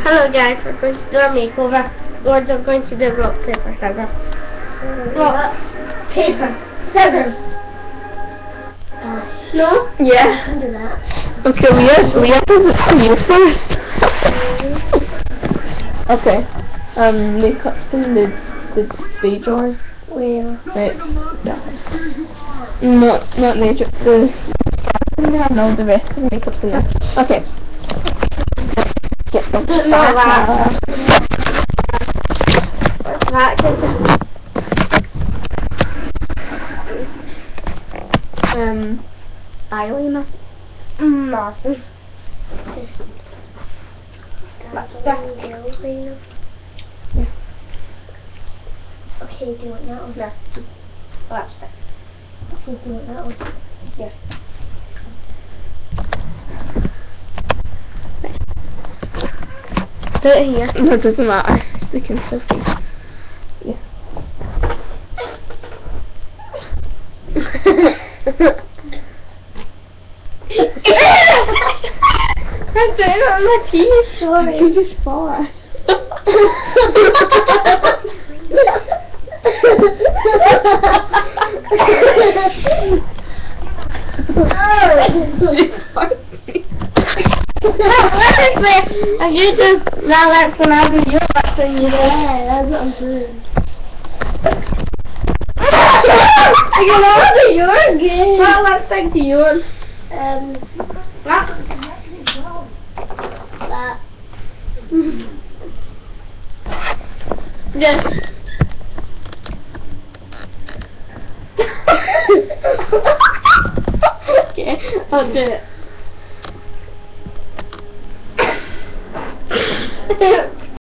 Hello guys, we're going to do a makeover. We're just going to do rock, paper, scissors. Rock, paper, scissors. No? Yeah. I can do that. Okay, we have to do you first. Okay. Makeup's in the bay drawers. Where? Right. Yeah. Not the no, the rest of the makeup's in there. Okay. Get the What's that? Eyeliner. Nothing. Yeah. Okay, do you want that one? No. Lipstick. Okay, do you want that one? Yeah. Do it here. No, it doesn't matter. They can still see. Yeah. I'm doing it on my teeth, sorry. You just fart. If you just now that's when I do your back then you there, that's what I'm doing. I can all do yours again. Well, let's take to yours. That. Yes. Okay, I'll do it.